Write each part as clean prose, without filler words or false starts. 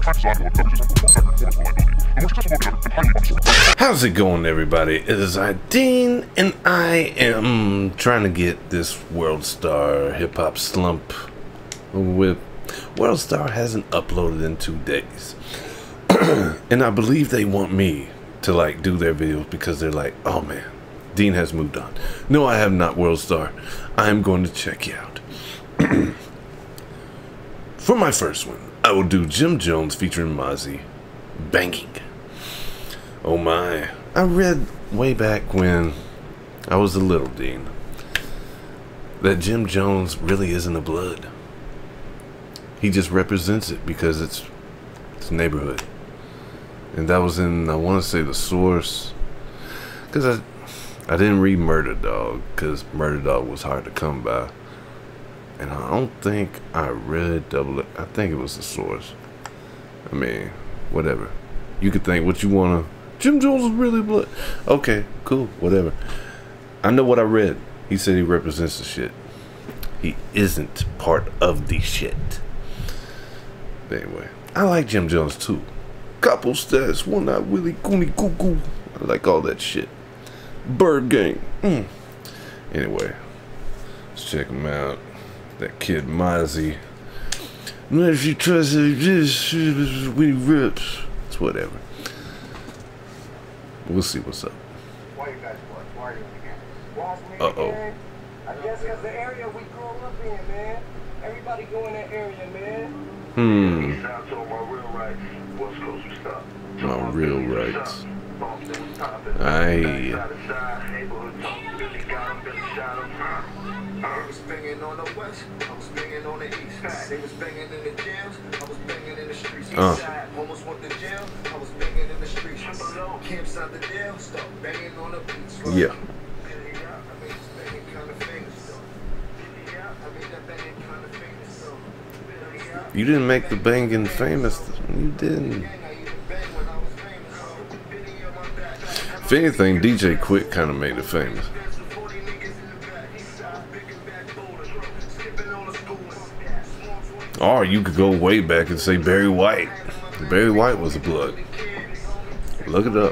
How's it going, everybody? It is Deen, and I am trying to get this World Star hip hop slump with. World Star hasn't uploaded in 2 days, and I believe they want me to like do their videos because they're like, oh man, Deen has moved on. No, I have not, World Star. I'm going to check you out. For my first one, I will do Jim Jones featuring Mozzy, Banging. Oh my, I read way back when I was a little Deen that Jim Jones really isn't a blood. He just represents it because it's neighborhood. And that was in, I want to say, The Source. Because I didn't read Murder Dog, because Murder Dog was hard to come by. And I don't think I read I think it was The Source. I mean, whatever. You could think what you want to. Jim Jones is really blood. Okay, cool, whatever. I know what I read. He said he represents the shit. He isn't part of the shit. Anyway, I like Jim Jones too. Couple stats, one eye Willie Cooney Cuckoo. I like all that shit. Bird Gang. Anyway, let's check him out. That kid Mozzy. If you trust this, we rips. It's whatever. We'll see what's up. Why you guys what? Why are you again? Uh-oh. I guess because the area we grew up in, man. Everybody go in that area, man. My real rights. Aye. I was banging on the west, I was banging on the east. They was banging in the jams, I was banging in the streets. Almost went to jail, I was banging in the streets. Camps out the jail, start banging on the beats. Yeah. You didn't make the banging famous. You didn't. If anything, DJ Quick kind of made it famous. Or you could go way back and say Barry White. Barry White was a blood. Look it up.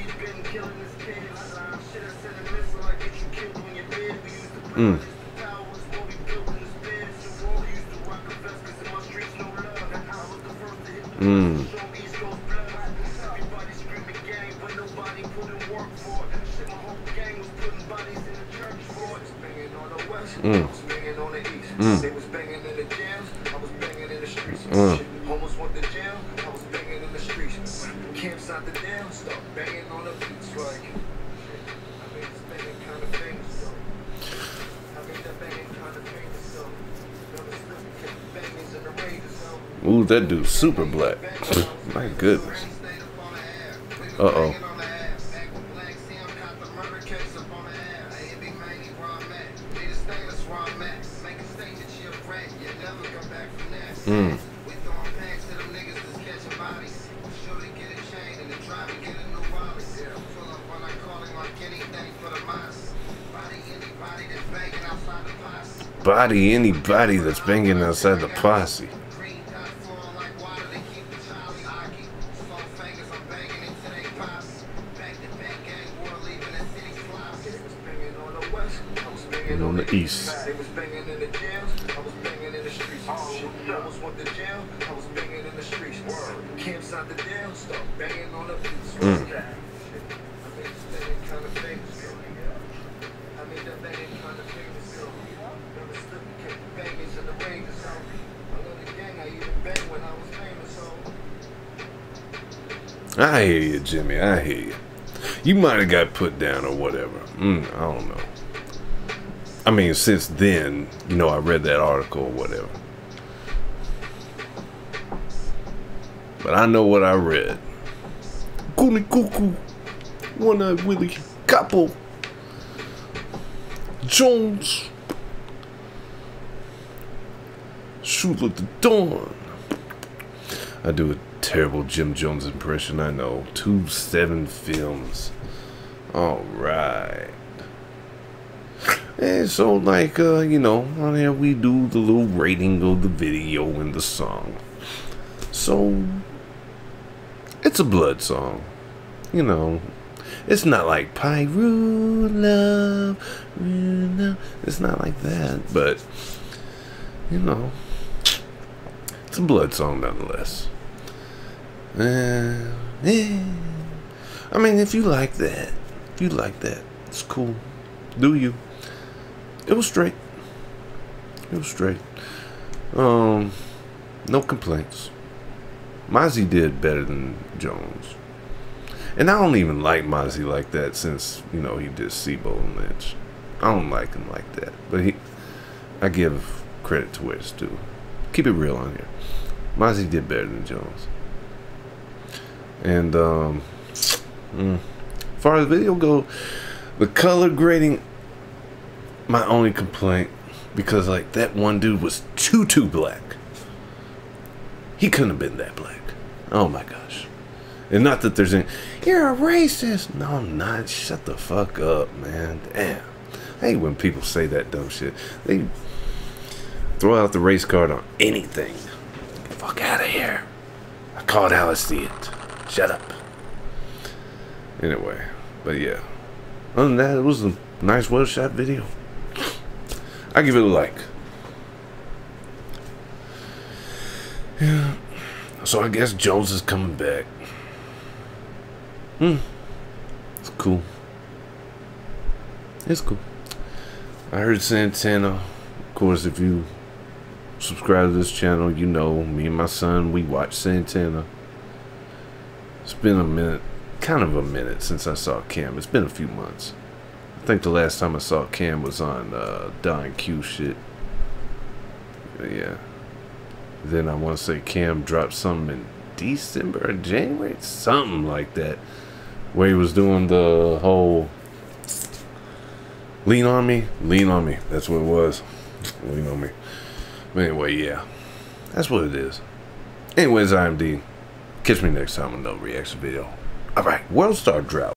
Ooh, that dude's super black. My goodness. Uh-oh. Body anybody that's banging outside the posse. And on the east. I hear you, Jimmy. I hear you. You might have got put down or whatever. I don't know. I mean, since then, you know, I read that article or whatever. But I know what I read. Cooney Cuckoo, One Eye Willie, Couple, Jones, Shoot at the Dawn. I do a terrible Jim Jones impression, I know. 2-7 films. Alright. And so, like, you know, on here we do the little rating of the video and the song. So, It's a blood song. You know, it's not like Pyru Love. It's not like that, but you know, it's a blood song nonetheless. I mean, if you like that, it's cool. Do you? It was straight. No complaints. Mozzy did better than Jones. And I don't even like Mozzy like that since, you know, he did Sibo and Lynch. I don't like him like that. But I give credit to where it's due. Keep it real on here. Mozzy did better than Jones. And as far as the video go, the color grading, my only complaint, because like that one dude was too black. He couldn't have been that black. Oh my gosh. And not that there's any, you're a racist. No, I'm not. Shut the fuck up, man. Damn. I hate when people say that dumb shit. They throw out the race card on anything. Get the fuck out of here. I call it how I see it. Shut up. Anyway, but yeah. Other than that, it was a nice, well shot video. I give it a like. Yeah. So I guess Jones is coming back. It's cool. It's cool. I heard Santana. Of course, if you subscribe to this channel, you know me and my son, we watch Santana. It's been a minute, kind of a minute since I saw Cam. It's been a few months. I think the last time I saw Cam was on Don Q shit. Yeah. Then I want to say Cam dropped something in December or January, something like that, where he was doing the whole lean on me. That's what it was. Lean on me. But anyway, yeah, that's what it is. Anyways, I'm Deen. Catch me next time on another reaction video. All right, World Star Drought.